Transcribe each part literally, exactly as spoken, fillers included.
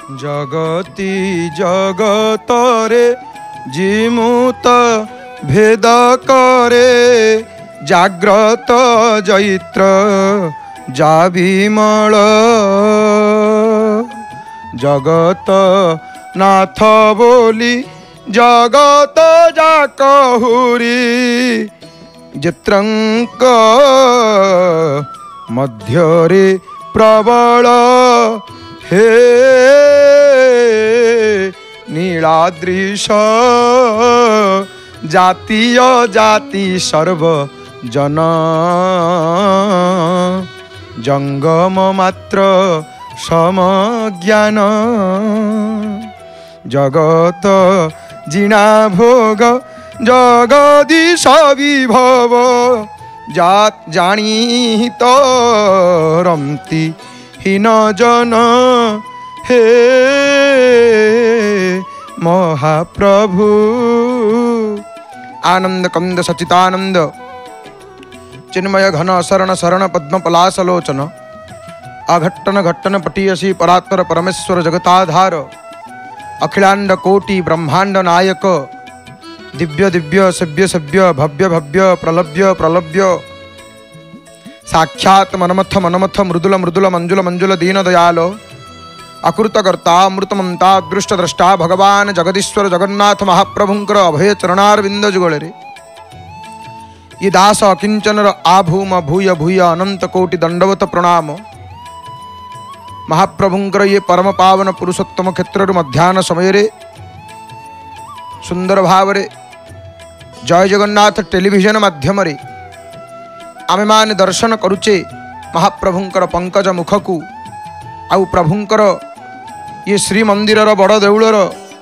जगति जगतरे जिमुत भेद करे जाग्रत जैत्र जा विमल जगत नाथ बोली जगत जाकहुरी जित्रंक मध्यरे प्रबल हे नीलाद्रीश जातीय जाति सर्व जन जंगम मात्र समज्ञान जगत जिना भोग जगदीश विभव जात जानी तो रमती हीन जन हे महाप्रभु आनंद कंद सचितानंद चिन्मय घन शरण शरण पद्म पलासलोचन अघट्टन घट्टन पटीयसी परात्पर परमेश्वर जगताधार अखिलांड कोटि ब्रह्मांड नायक दिव्य दिव्य सभ्य सभ्य भव्य भव्य प्रलभ्य प्रलभ्य साक्षात मनमथ मनमथ मृदुल मृदुल मंजुल मंजुल दीन दयाल अकृतकर्ता अमृतमंता दृष्ट द्रष्टा भगवान जगदीश्वर जगन्नाथ महाप्रभुंकर अभय चरणारविंद जुगले ये दास अकिंचनर आभूम भूय भूय अनंत कोटि दंडवत प्रणाम महाप्रभुंकर ये परम पावन पुरुषोत्तम क्षेत्र मध्याह्न समय सुंदर भाव जय जगन्नाथ टेलीविजन माध्यम आमे माने दर्शन करुचे महाप्रभुंकर पंकज मुख को आउ प्रभुंकर ये श्रीमंदिर बड़ देउलर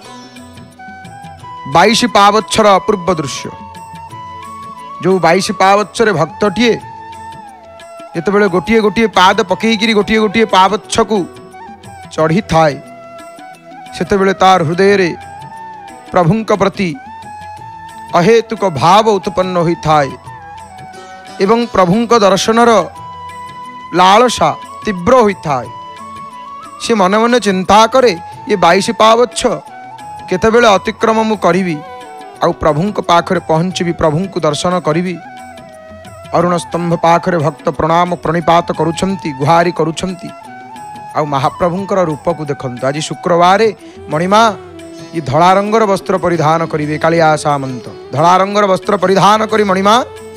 बाईस पावच्छर अपूर्व दृश्य जो बाईस पावच्छरे भक्तटीए जिते गोटे गोटे पाद पकईकि गोटे गोटे पावच्छ को चढ़ी थाए सेते तार हृदय प्रभुंक प्रति अहेतुक भाव उत्पन्न होई थाए एवं प्रभुंक दर्शनर लालसा तीव्र होई थाए से मन मन चिंता करे ये बाईस पावच्छ केतेबेले अतिक्रम मु करिवि आउ प्रभुंक पाखरे पहुँचबी प्रभुंक दर्शन करिवि अरुण स्तंभ पाखरे भक्त प्रणाम प्रणिपात करुछंती गुहारी करुछंती आउ महाप्रभुंकर रूप को देखंतु आज शुक्रवार मणिमा ये धला रंगर वस्त्र परिधान करिवे कालिया सामंत धला रंगर वस्त्र परिधान करी मणिमा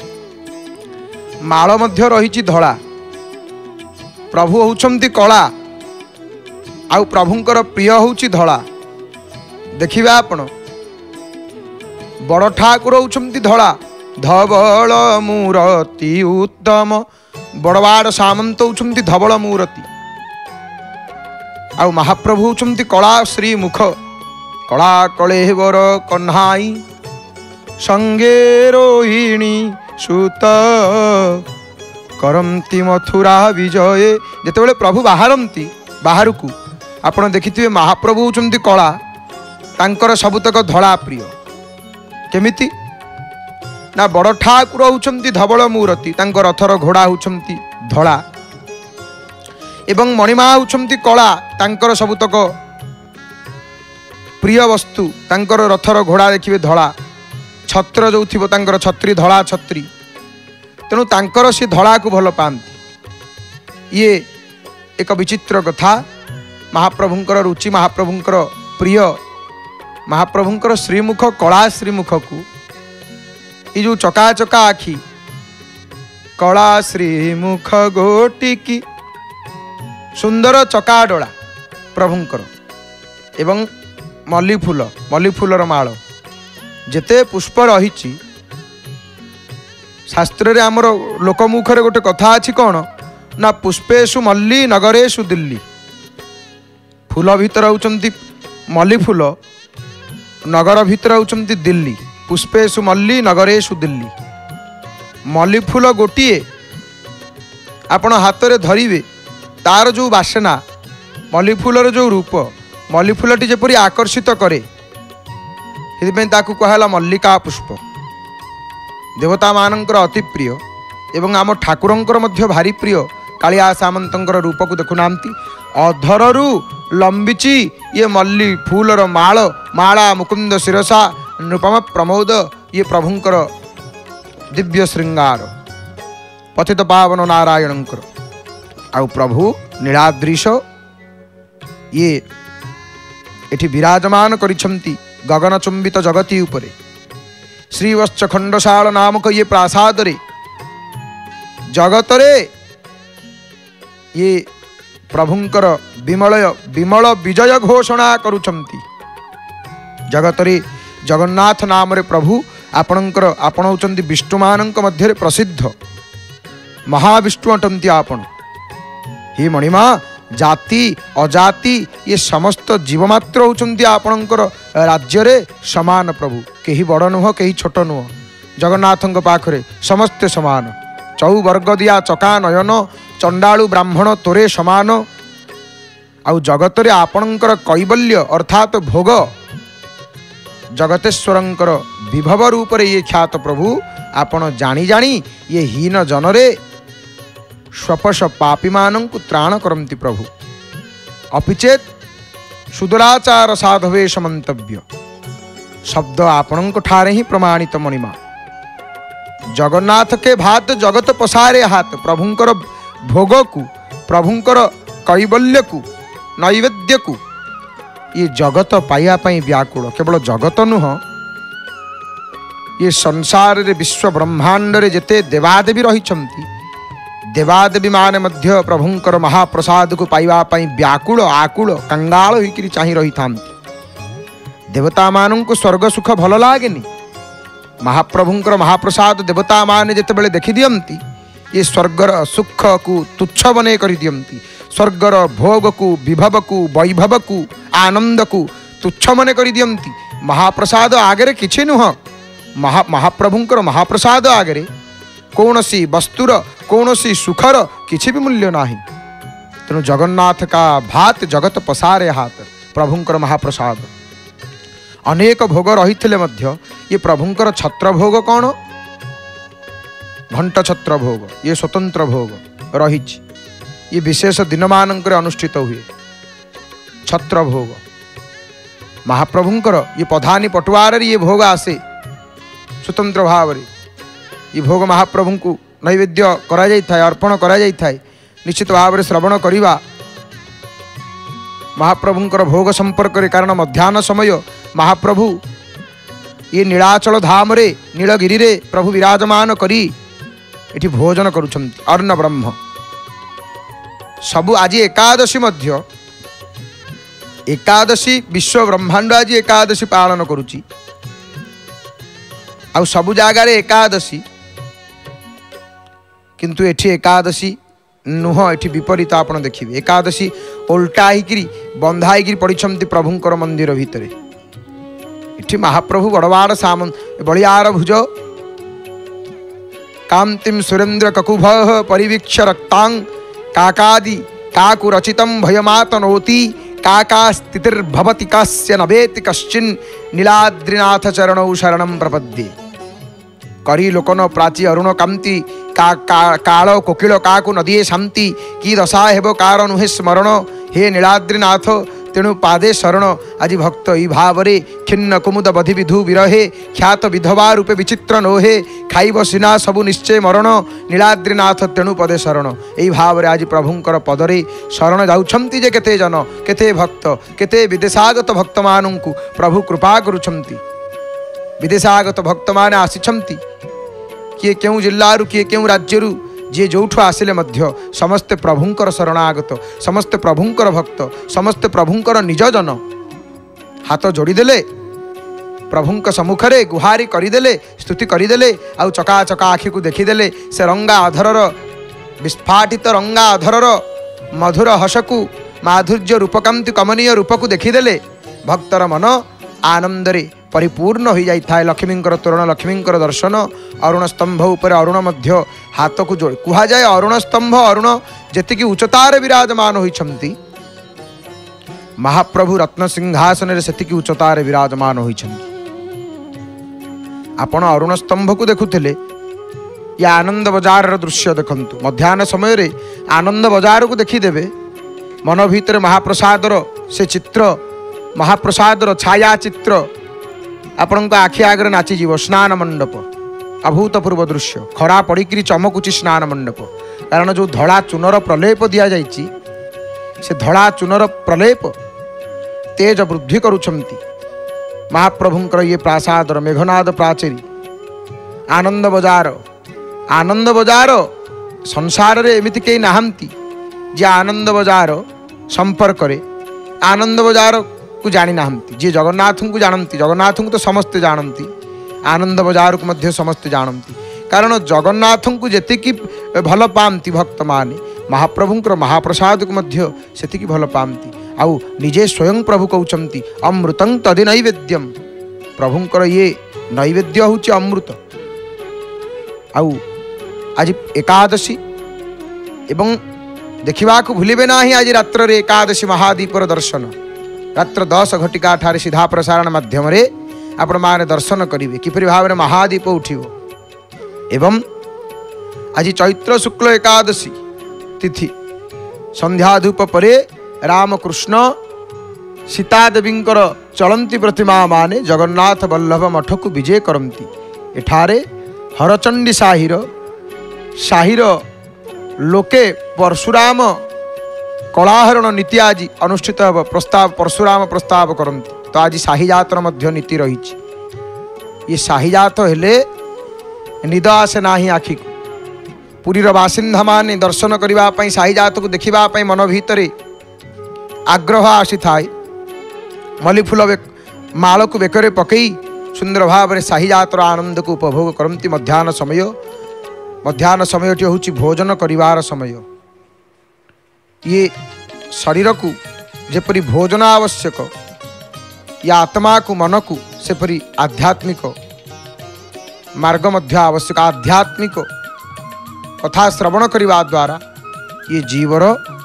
माळ मध्य रहिछि धला प्रभु होउछंती कला आउ प्रभुंकर प्रिय होउछि धला देखिबा आपण बड़ ठाकुर होउछंती धला धवल मूरति उत्तम बड़वाड़ सामंत होउछंती धवल मूरति आउ महाप्रभु होउछंती कला श्री मुख कला कलेवर कन्हाई संगे रोहिणी सुत करमती मथुरा विजय जेतेबेले प्रभु बाहरंती बाहर को आपण देखिथिबे महाप्रभु होउछंती कला तांकर सबुतक धला प्रिय केमिति ना बड़ ठाकुर होउछंती धवल मूरति तांकर रथर घोड़ा होउछंती धला एवं मणिमा होउछंती कला तांकर सबुतक प्रिय वस्तु तांकर रथर घोड़ा देखिए धला छत्र जो थी तांकर छत्री धला छत्री तेणु तांकर से धला को भल पाती ये एक विचित्र कथा महाप्रभुंकर रुचि महाप्रभुंकर प्रिय महाप्रभुंकर श्रीमुख कला श्रीमुख को ये जो चका चका आखि कला श्रीमुख गोटिकी सुंदर चका डोला प्रभुंकर एवं मल्ली फूल मल्ली फूलर माल जेते पुष्प रही शास्त्र रे आमर लोकमुखरे गोटे कथा अच्छी कौन ना पुष्पेशु मल्ली नगरेशु दिल्ली फूल भीतर होउचंती मल्ली फूल नगर भीतर होउचंती दिल्ली पुष्पेशु मल्ली नगरेशु दिल्ली मल्ली फूल गोटिए आपण हाथ रे धरिवे तार जो बासना मल्ली फूलर जो रूप मल्ली फूलटी जेपरी आकर्षित करे कहला मल्लिका पुष्प देवता मानकर अति प्रिय एवं आम ठाकुरंकर मध्य भारी प्रिय कालिया सामंतर रूप को देखुना अधरु लंबिची ये मल्ली फूलर माल माला मुकुंद शिरसा नृपम प्रमोद ये प्रभुंकर दिव्य श्रृंगार पतित पावन नारायणंकर आउ प्रभु नीलाद्रीश ये एठी विराजमान करिछंती गगनचुंबित जगती उपरे श्रीवत्स खंडशाल नामक ये प्रासाद रे जगतरे ये प्रभुंकर विमलय विमल विजय घोषणा करुछंती जगतरे जगन्नाथ नाम रे प्रभु आपणकर आपण होचंती विष्णुमानंक मध्य प्रसिद्ध महाविष्णु अटंती आपण हे मणिमा जाति अजाति ये समस्त जीवमात्र होचंती आपणकर राज्य रे समान प्रभु केही बड़ नुह केही छोट नुह जगन्नाथंक पाखरे समस्ते समान चौवर्ग दिया चका नयन चंडालु ब्राह्मण तोरे समान आउ जगत रे आपणकर कैबल्य अर्थात भोग जगतेश्वरंकर विभव रूप रे ये ख्यात प्रभु आपण जानी जानी ये हीन जनरे स्वपश पापी मानंकु त्राण करंती प्रभु अपिचेत सुदुराचार साधवे समंतव्य शब्द आपणंक ठारे ही प्रमाणित मणिमा जगन्नाथ के भात जगत पसारे हाथ प्रभुंकर भोग को प्रभुंकर कैबल्य को नैवेद्य को ये जगत पाइया पई व्याकुल केवल जगत नुह ये संसार रे विश्व ब्रह्मांड रे जेते देवादेवी रहिछंती देवादेवी माने मध्य प्रभुंकर महाप्रसाद को पाइबा पई व्याकुल आकुल कंगाल होइकरी चाहि रही थांती देवता मानन को स्वर्ग सुख भल लागेनी महाप्रभुंकर महाप्रसाद देवता माने जेते बेले देखि दियंती ये स्वर्गर सुख को तुच्छ बने करि दियंती स्वर्गर भोग को विभव को वैभव को आनंद को तुच्छ मने करि दियंती महाप्रसाद आगरे किछि नुह महा महाप्रभुंकर महाप्रसाद आगरे कौनसी वस्तुर कौनसी सुखर किछि भी मूल्य नाही तेणु जगन्नाथ का भात जगत पसारे हाथ प्रभुंकर महाप्रसाद अनेक भोग रही मध्य ये प्रभुंकर छत्र भोग कौन घंट छत्र भोग ये स्वतंत्र भोग रही ये विशेष दिन मानकर अनुष्ठित हुए छत्र भोग महाप्रभुंकर ये पधानी पटुआर ये भोग आसे स्वतंत्र भाव ये भोग महाप्रभु को नैवेद्य करा जाई थाए अर्पण करा जाई थाए निश्चित भाव में श्रवण करिबा महाप्रभुंकर भोग संपर्क रे कारण मध्याह्न समय महाप्रभु ये नीलाचल धाम रे नीलगिरी रे प्रभु विराजमान करी एठी भोजन करुछंती अर्ण ब्रह्म सबु आज एकादशी मध्य एकादशी विश्व ब्रह्मांड आज एकादशी पालन करुची आउ सबु जागार एकादशी किंतु एठी एकादशी नुह एठी विपरीत आपण देखिबे एकादशी उल्टा हिकिरी बंधा हिकिरी पड़िछंती प्रभुंकर मंदिर भितरे एठी महाप्रभु बड़वाड़ सामन बलियार भुज कांतिम सुरेंद्र ककुभ परिवीक्ष रक्तांग काकादि काकु रचितम भयमातनोति काका स्थितिर्भवति कस्य नवेति कश्चिन् नीलाद्रिनाथ चरणौ शरणं प्रपद्ये करी लोकन प्राची अरुण कांति का, का काल कोकिल काकु नदिए शांति की दशा हेब कार नुहे स्मरण हे नीलाद्रिनाथ तेणु पादे शरण आज भक्त ई भाव खिन्न कुमुद बधि विधु विरहे ख्यात विधवा रूपे विचित्र नोहे खाइब सिना सबु निश्चय मरण नीलाद्रिनाथ तेणु पदे शरण यही भाव आज प्रभुंकर पदरे शरण जाउछंती जे केते जन केते भक्त केते विदेशागत भक्त मानंकु प्रभु कृपा करुछंती विदेशागत भक्त माने आसिछंती किए केउ जिल्लारु किए केउ राज्यरु जे जोठु आसिले मध्य समस्ते प्रभुंकर शरणागत समस्ते प्रभुंकर भक्त समस्ते प्रभुंकर निज जन हाथ जोड़ीदेले प्रभुंक सम्मुखरे गुहारी करदेले स्तुति करदेले आउ चका चका आखि को देखीदेले से रंगा अधरर विस्फाटित रंगा अधरर मधुर हसकु माधुर्य रूपकांति कमनीय रूपकु देखीदेले भक्तर मन आनंदरे परिपूर्ण हो जाई थाए लक्ष्मींकर तोरण लक्ष्मींकर दर्शन अरुण स्तंभ उपर अरुण मध्य हाथ को जोड़ कुहा जाए अरुण स्तंभ अरुण जेतिकी उच्चतार विराजमान होइछंती महाप्रभु रत्न सिंहासन रे सेतिकी उच्चतार विराजमान होइछंती आपण अरुण स्तंभ को देखुथिले या आनंद बजार दृश्य देखंतु मध्याह्न समय रे आनंद बजार को देखी देबे मन भीतर महाप्रसादर से चित्र महाप्रसादर छाया चित्र आपण आखि आगे नाचीज स्नान मंडप अभूतपूर्व दृश्य खरा पड़ी चमकुची स्नान मंडप कारण जो धड़ा चूनर प्रलेप दि जाइए से धड़ा चूनर प्रलेप तेज वृद्धि करुछंती महाप्रभुंकर ये प्रासादर मेघनाद प्राचेरी आनंद बजार आनंद बजार संसार रे एमिति केही नाहंती जे आनंद बजार संपर्क रे आनंद बजार को जानी नाहंती जे जगन्नाथ को जानती जगन्नाथ को तो समस्ते जानती आनंद बजार को मध्य समस्ते जानती कारण जगन्नाथ को जेतिकी भल पाती भक्त माने महाप्रभुंकर महाप्रसाद को मध्य सेतिकी भल पाती आउ निजे स्वयं प्रभु कहउचंती अमृतं तदि नैवेद्यम प्रभुंकर ये नैवेद्य होची अमृत आउ आज एकादशी एवं देखा भूलिबे नाही आज रात्र रे एकादशी महादीपर दर्शन रात्र दस घटिका ठारे सीधा प्रसारण माध्यम रे आपण माने दर्शन करिवे किपरि भाव में महादीप उठिबो एवं आज चैत्र शुक्ल एकादशी तिथि संध्या धूप परे रामकृष्ण सीता देवींकर चलंती प्रतिमा माने जगन्नाथ वल्लभ मठ को विजय करती एठारे हरचंडी साहिर साहिर लोके परशुराम कलाहरण नीति आज अनुष्ठित हो प्रस्ताव परशुराम प्रस्ताव करती तो आज शाहीजातर मध्य नीति रही ये शाहीजात हेले निद आसे ना आखि को पुरीर बासिंदा माने दर्शन करने शाहीजात को देखा मन भितर आग्रह आसी थाए मल्ली फूल माल को बेकरे पकई सुंदर भाव में शाहीजातर आनंद को उपभोग करती मध्याह्न समय मध्याह्न समयटी हूँ भोजन करिवार समय ये शरीर को जेपरी भोजन आवश्यक या आत्मा को मन को सेपरी आध्यात्मिक मार्ग मध्य आवश्यक आध्यात्मिक कथा श्रवण करने द्वारा ये जीवर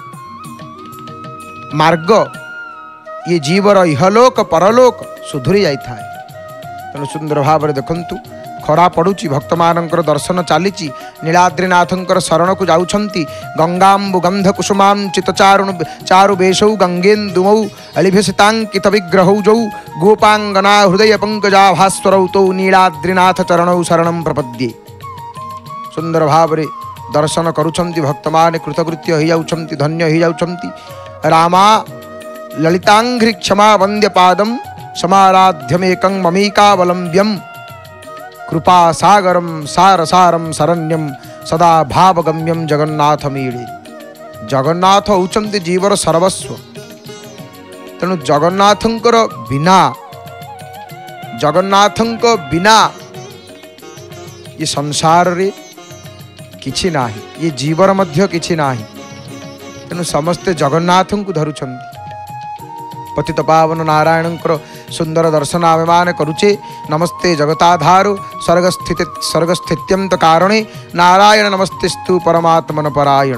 मार्ग ये जीवर इहलोक परलोक सुधुरी जाए तेणु सुंदर भाव में देखंतु खरा पड़ुची भक्त मानकर दर्शन चली नीलाद्रीनाथंकर शरण को जाउछंती गंगाम्बु गंध कुसुमां चितचारुण चारु बेशौ गंगेन्दुमौ अलिभसितांकित विग्रहौ जौ गोपांगना हृदय पंकजा भास्वरौ तौ नीलाद्रीनाथ चरणौ शरणं प्रपद्ये सुंदर भाव में दर्शन करुछंती भक्त माने कृतकृत्य हो जाउछंती धन्य हो जाउछंती रामा ललितांघ्रि क्षमा वंद्य पादम समाराध्यमेकं ममीकावलंब्यम कृपा सागरम सारसारम शरण्यम सदा भावगम्यम जगन्नाथ मीळे जगन्नाथ होउचंती जीवर सर्वस्व तेणु जगन्नाथंकर बिना जगन्नाथंक बिना ये संसार रे किछि नाही ये जीवर मध्य किछि नाही तेणु समस्ते जगन्नाथं को धरुछंती पतित पावन नारायणंकर सुंदर दर्शन आमे मान करुचे नमस्ते जगताधारु स्वर्गस्थित स्वर्गस्थित्यंत कारणे नारायण नमस्तेस्तु परमात्मन परायण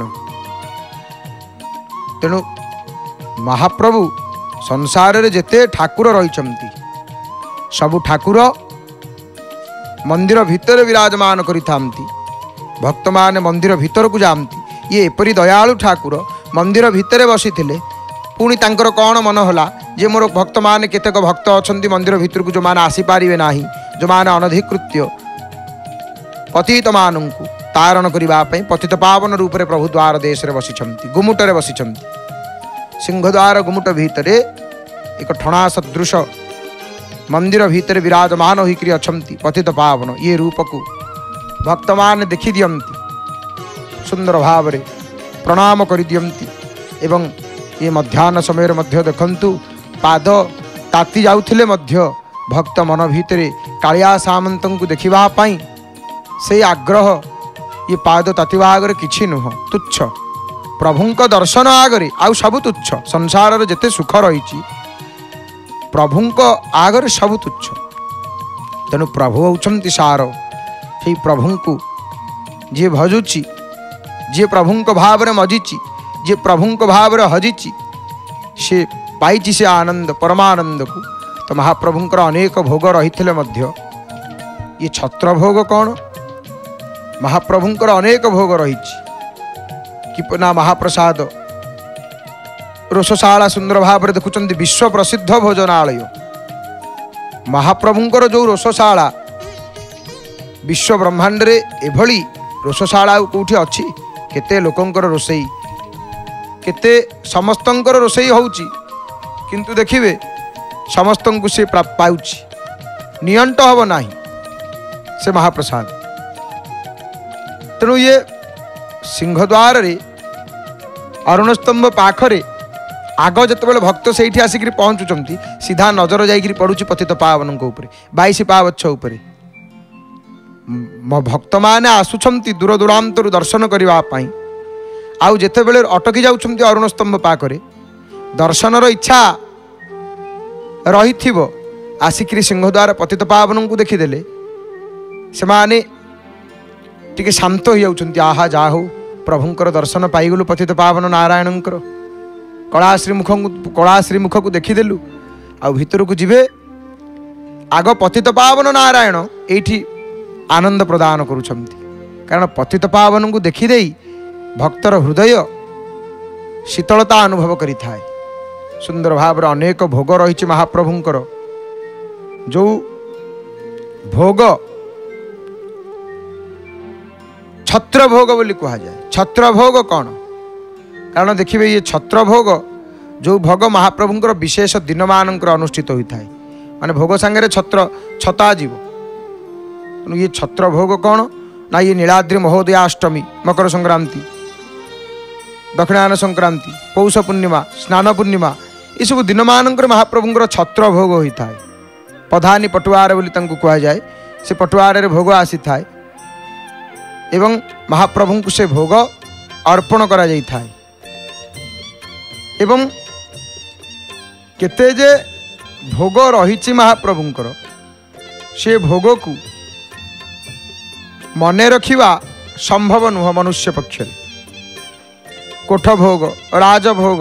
तेणु महाप्रभु संसार रे जेते ठाकुर रहिछंती सबु ठाकुर मंदिर भितर विराजमान करिथांती भक्त माने मंदिर भीतर को जामती ये एपरी दयालु ठाकुर मंदिर भितर बसिथिले पुणी तांकर कौन मन होला जे मोर भक्त माने केतेक भक्त अछंती मंदिर भितर को जो माने आसी पारिबे नाही जो माने अनधिकृत्य पतित मानंकु तारण करिबा पई पतित पावन रूप रे प्रभु द्वार देश रे बसिछंती गुमुट रे बसिछंती सिंहद्वार गुमुट भितरे एक ठणा सदृश मंदिर भितर विराजमान होइकरी अछंती पतित पावन ये रूप को भक्त माने देखि दियंती सुंदर भाव रे प्रणाम करि दियंती एवं ये मध्याह्न समय मध्य देखंतु पाद ताती जाउथिले मध्य भक्त मन भितरे कालिया सामंतंकु देखिबा पई से आग्रह ये पाद तातिबा आगरे किछि नुह तुच्छ प्रभुंक दर्शन आगरे आउ सब तुच्छ संसार रे जेते सुख रहिछि प्रभुंक आगरे सब तुच्छ तेणु प्रभु होउछंती सार से प्रभुंकु जे भजुची जे प्रभुंक भाव रे मजिची जे प्रभुंक भाव रे हजिची से पाइची से आनंद परमानंद को तो महाप्रभुंकर अनेक भोग रही मध्य ये छत्र भोग कौन महाप्रभुंकर अनेक भोग रही कि ना महाप्रसाद रोषशाला सुंदर भाव में देखुं विश्व प्रसिद्ध भोजनालय महाप्रभुंकर जो रोषशाला विश्व ब्रह्मांड रे एभली रोषशाला कौटी अच्छी केते लोकंकर रोषई केते समस्तंकर रोषई होउची किंतु देखिए समस्त को से पाउची नियंट हब नाही से महाप्रसाद। तेणु ये सिंहद्वार रे अरुणस्तंभ पाखरे आग जिते भक्त से आसिक पहुँचुंट सीधा नजर जाकि पड़ुची पतित पावन बाईस पावच्छ उपरे भक्त मैंने आसुंच दूर दूरांतर दर्शन करने आउ जिते बड़े अटकी जाउछंती अरुणस्तंभ पाखरे दर्शनर इच्छा रही आसिक सिंहद्वार पतित पावन को देखीदेले से माने टिके शांत हो जाउछंती आहा जा हो प्रभुंकर दर्शन पाईगलु पतित पावन नारायणंकर कला श्रीमुख कला श्रीमुख को देखीदेलु आ भितर को जीवे आग पतित पावन नारायण एठी आनंद प्रदान करुछंती कारण पतित पावन को देखीदे भक्तर हृदय शीतलता अनुभव करि थाए। सुंदर भाव अनेक भोग रही महाप्रभुंकर जो भोग छत्र भोग बोली कहा जाए। छत्र भोग कौन कारण देखिए ये छत्र भोग जो भोग महाप्रभुंकर विशेष दिन मानकर अनुष्ठित होता है माने भोग सांगे छत्र छता जीव ये छत्र भोग कौन ना ये नीलाद्रि महोदयाष्टमी मकर संक्रांति दक्षिणायन संक्रांति पौष पूर्णिमा स्नान पूर्णिमा ये सब दिन मानकर महाप्रभुंकर छत्र भोग होता है। पधानी पटुआर बोली कह जाए से पटुआर भोग आसी थाए एवं महाप्रभु को से भोग अर्पण करा जाई थाए एवं केते जे भोग रही महाप्रभुंकर से भोग को मने रखिबा संभव नुह मनुष्य पक्ष कोठ भोग राजभोग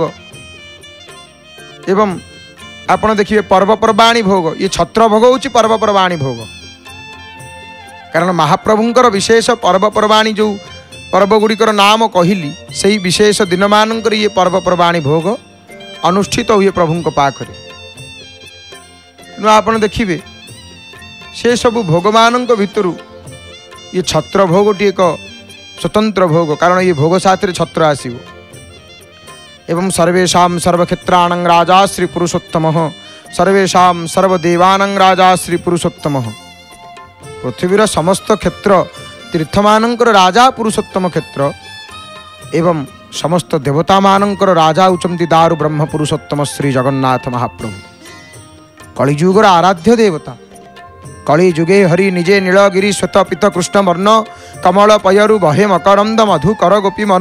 एवं आपण देखिए पर्वपर्वाणी भोग ये छत्र भोग होची पर्वपर्वाणी भोग कारण महाप्रभुंकर विशेष पर्वपर्वाणी जो पर्वगुड़िकर नाम कहली से ही विशेष दिन मानकर ये पर्वपर्वाणी भोग अनुष्ठित हुए प्रभुंक पाखरे तेणु आपण देखिए से सब भोग मान भितर ये छत्र भोग टी एक स्वतंत्र भोग कारण ये भोग साथ छत्र आसव एवं सर्वेशा सर्वक्षेत्राण राजा श्री पुरुषोत्तम सर्वेशा सर्वदेवानां राजा श्री पुरुषोत्तम पृथ्वीर समस्त क्षेत्र तीर्थमानंकर राजा पुरुषोत्तम क्षेत्र एवं समस्त देवता मानंकर राजा उचंती दारु ब्रह्म पुरुषोत्तम श्री जगन्नाथ महाप्रभु कलिजुगर आराध्य देवता कली जुगे हरि निजे नीलगिरी श्वेत पीत कृष्ण वर्ण कमल पयरु बहे मकरंद मधु कर गोपी मन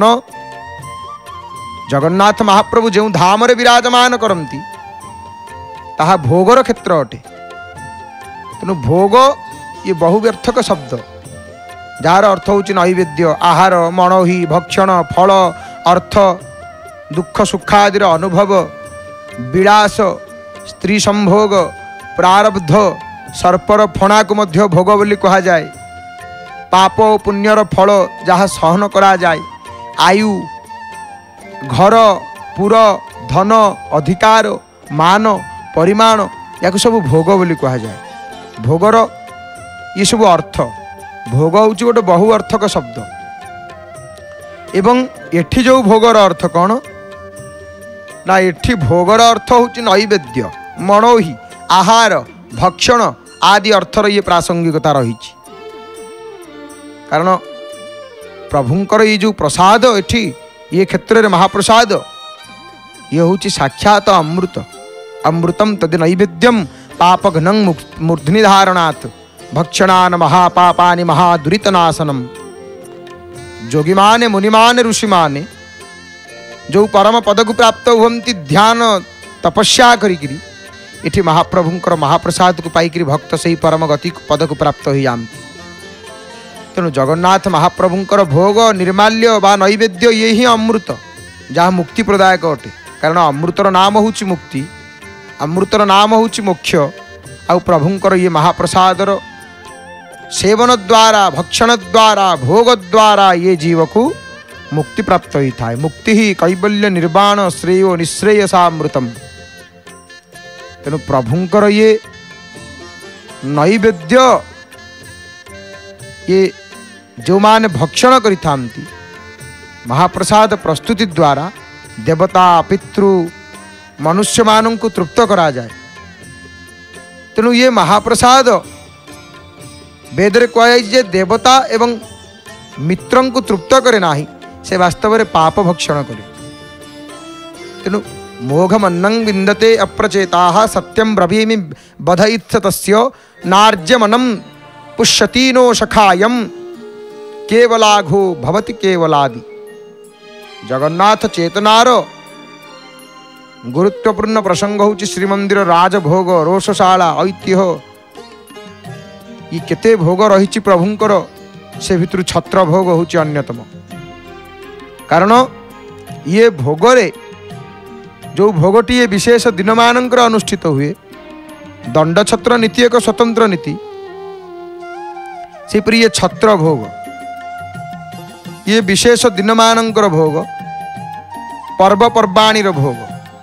जगन्नाथ महाप्रभु जो धाम रे विराजमान करती ताहा भोगर क्षेत्र अटे। तेणु भोग ये बहुव्यर्थक शब्द जार अर्थ हूँ नैवेद्य आहार मणोही भक्षण फल अर्थ दुख सुखादि अनुभव विलास स्त्री संभोग प्रारब्ध सर्पर फणा को मध्य भोग बोली कहा जाए पाप और पुण्यर फल जहाँ सहन करा जाए आयु घर पुर धन अधिकार मान परिमाण या सब भोग बोली कहा जाए। भोगर ये सब अर्थ भोग हूँ गोटे बहु अर्थक शब्द एवं एठी जो भोगर अर्थ कौन ना एठी भोगर अर्थ हूँ नैवेद्य मणोही आहार भक्षण आदि अर्थर ये प्रासंगिकता रही कारण प्रभुंकर ये जो प्रसाद एठी ये क्षेत्र में महाप्रसाद ये हूँ साक्षात अमृत अमृतम तद नैवेद्यम पापघ्नं मूर्धनि धारणात् भक्षणान महापापानि महादुरितनाशनम जोगी माने मुनि माने ऋषि माने जो परम पद को प्राप्त हुंती ध्यान तपस्या करी इठी महाप्रभुंकर महाप्रसाद को पाई भक्त से ही परम गति पद को प्राप्त हो जाती। तेणु जगन्नाथ महाप्रभुंकर भोग निर्माल्य बा नैवेद्य ये ही अमृत जहाँ मुक्ति प्रदायक अटे कारण अमृतर नाम हूँ मुक्ति अमृतर नाम हूँ मोक्ष आ प्रभुंकर ये महाप्रसादर सेवन द्वारा भक्षण द्वारा भोग द्वारा ये जीव को मुक्ति प्राप्त होता है। मुक्ति ही कैवल्य निर्वाण श्रेय निश्रेयसामृतम। तेणु प्रभुंकर ये नैवेद्य ये जो माने भक्षण करिथा महाप्रसाद प्रस्तुति द्वारा देवता पितृ मनुष्य मान को तृप्त करा जाए। तेणु ये महाप्रसाद वेदरे कहुए देवता एवं मित्रं को तृप्त करे नाही से वास्तव में पाप भक्षण करे। तेणु मोघमन्नं विन्दते अप्रचेताः सत्यं ब्रवीमि बधइत्थ तस्य नार्यमनं पुष्यति नो सखायं केवलाघो भवति केवलादि। जगन्नाथ चेतनार गुरुत्वपूर्ण प्रसंग होची श्रीमंदिर राजभोग रोषशाला ऐतिह्य ये केते भोग रही प्रभुंकर से भितर छत्र भोग होची अन्यतम। कारण ये भोगरे जो भोगटी ये विशेष दिन मानकर अनुष्ठित हुए दंड छत्र नीति एक स्वतंत्र नीति सेपरी ये छत्र भोग ये विशेष दिन मानकर भोग पर्वपर्वाणीर भोग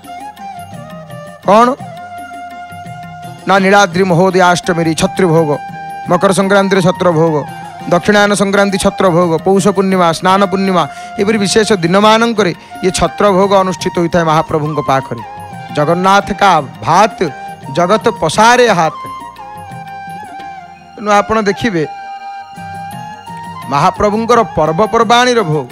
कौन ना नीलाद्रि महोदयाष्टमी छत्र भोग मकर संक्रांति छत्र भोग दक्षिणायन संक्रांति छत्र भोग पौष पूर्णिमा स्नान पूर्णिमा एपरी विशेष दिन मानक ये छत्र भोग अनुष्ठित होता है महाप्रभु पाखरे। जगन्नाथ का भात जगत पसारे हाथ। तेणु आप देखिए महाप्रभुंकर पर्वपर्वाणी भोग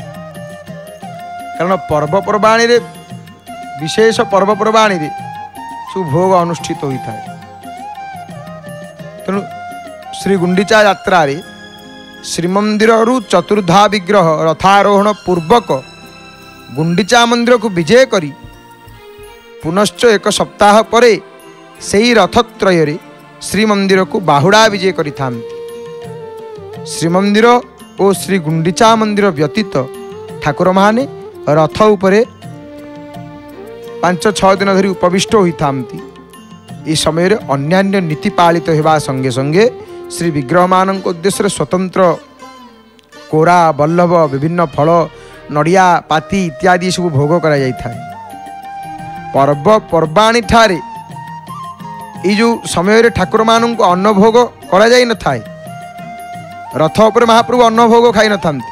कारण पर्वपर्वाणी विशेष पर्वपर्वाणी सब भोग अनुष्ठित होता है। तेणु श्री गुंडीचा यात्रा रे श्रीमंदिर चतुर्धा विग्रह रथारोहण पूर्वक गुंडीचा मंदिर को विजय करी पुनश्च एक सप्ताह परे सेही रथत्रय रे श्रीमंदिर को बाहुड़ा विजय करि थांती। श्रीमंदिर और श्री गुंडीचा मंदिर व्यतीत ठाकुर माने रथ उपरे पांच छह दिन धरी उपविष्ट होता। ये समय अन्यान्य नीति पालित होगा संगे संगे श्री विग्रह मान उद्देश्य स्वतंत्र कोरा बल्लभ विभिन्न फल नड़िया पाती इत्यादि सब भोग करा जाय था। पर्व पर्वाणी ठारे ये जो समय ठाकुर मान को अन्न भोग करा जाय न थाए रथ उपरे महाप्रभु अन्न भोग खाई न थांती।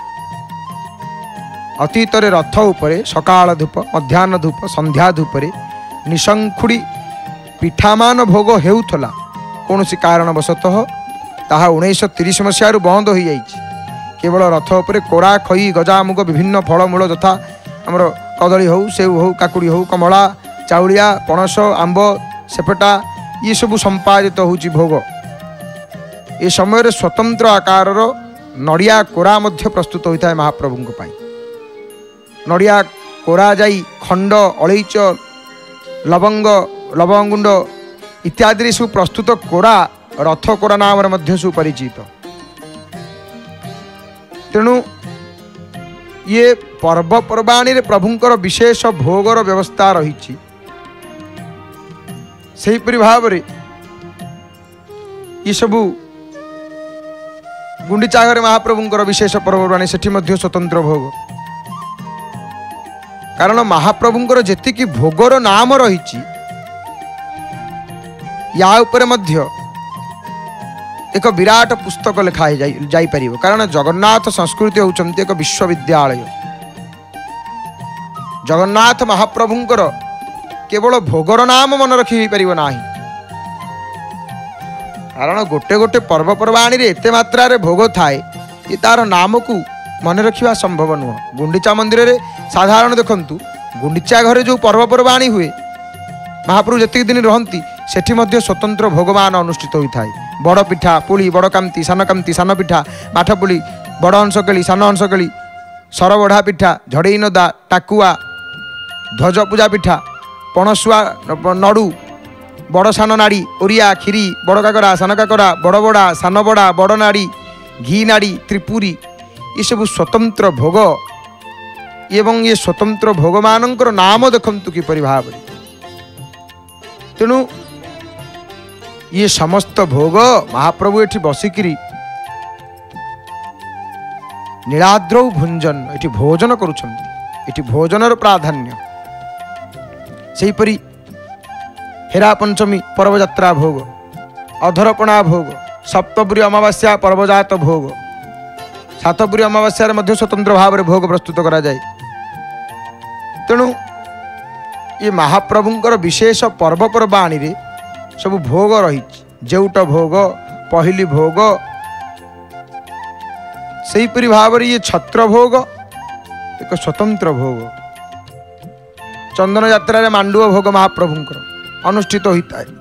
अतीत रथ उपरे सकाळ धूप मध्याह्न धूप संध्या धूपरे निशंखुड़ी पिठामान भोग हेउथला कौन सी कारणवशतः ताहा उन्नीस तीस मसीह बंद हो जाइए। केवल रथ उपरे कोरा खई गजामुग विभिन्न फलमूल तथा आमर कदली हो सेव हो काकुड़ी हो कमला चाउलिया पणस आंब सेपटा ये सब संपादित होची भोग। ये समय स्वतंत्र आकार नड़िया कोरा मध्य प्रस्तुत होता है महाप्रभु पाई। नड़िया कोरा जाई खंड अलैच लवंग लवंगुंड इत्यादि सब प्रस्तुत कोरा रथ कोरा नाम मध्य सुपरिचित। तेणु ये पर्वपर्वाणी प्रभुंकर विशेष भोगर व्यवस्था रही। सेहीपरि भाव रे ये सबू गुंडीचा घरे महाप्रभुंकर विशेष पर्वपर्वाणी सेठी मध्य स्वतंत्र भोग। कारण महाप्रभुंकर जेतिकी भोगर नाम रही या उपरे मध्य एक विराट पुस्तक लिखाई जाई परिबो। कारण जगन्नाथ संस्कृति होउचंती एक विश्वविद्यालय। जगन्नाथ महाप्रभुंकर केवल भोगर नाम मन रखी परिबो नाही। कारण गोटे गोटे पर्वपर्वाणी रे एते मात्रा रे भोग थाए ये तार नाम को मन रखा संभव नुह। गुंडीचा मंदिर रे साधारण देखंतु गुंडीचा घरे जो पर्वपर्वाणी हुए महाप्रभु जतिक दिन रहंती सेठी मध्य स्वतंत्र भगवान अनुष्ठित होता है। बड़ पिठा पुली बड़ कामती सान कामती सान पिठा माठ पुली बड़ हंसकेली सान हंसकेली सरबढ़ा पिठा झड़ई नदा टाकुआ ध्वज पूजा पिठा पणसुआ नड़ू बड़ सान नाड़ी ओरिया खीरी बड़ काकरा सान काकरा बड़ बड़ा सान बड़ा बड़ नाड़ी घी नाड़ी त्रिपुरी ये सब स्वतंत्र भोग एवं ये स्वतंत्र भोग मानकर नाम देखंतु किपरि भाव। तेणु ये समस्त भोग महाप्रभु एठी बसिकिरी नीलाद्रौ भुंजन ये भोजन करुँच भोजन प्राधान्य सेहीपरि हेरा पंचमी पर्वयात्रा भोग अधरपणा भोग सप्तपुरी अमावास्या पर्वजात भोग सातपुरी अमावास्या मध्य स्वतंत्र भाव में भोग प्रस्तुत करा जाए। तेणु ये महाप्रभुंकर विशेष पर्वपर्वाणी रे सब भोग रही जेउट भोग पहली भोग सेहीपरि भाव ये छत्र भोग एक स्वतंत्र भोग चंदन यात्रा मांडुआ भोग महाप्रभुंकर अनुष्ठित होता है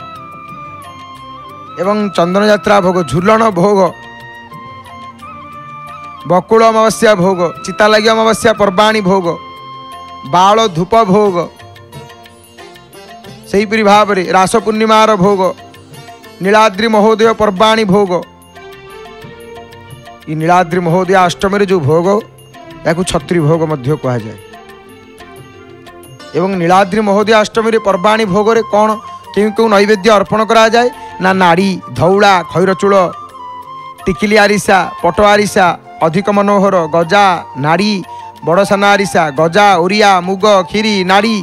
एवं चंदन यात्रा भोग झूलन भोग बकुल अमावस्या भोग चिता लगी अमावस्या पर्वाणी भोग बाल धूप भोग सेहीपरि भाव में रास पूर्णिमार भोग नीलाद्रि महोदय पर्वाणी भोग ये नीलाद्रि महोदय अष्टमी जो भोग या छत्री भोग मध्य कहा जाए एवं नीलाद्रि महोदय अष्टमी पर्वाणी भोग रे कौन क्यों क्यों नैवेद्य अर्पण करा जाए ना नाड़ी धौला खैरचूल टिकिली आरिसा पट आरिसा अधिक मनोहर गजा नाड़ी बड़ सान आरिसा गजा ओरिया मुग खीरी नाड़ी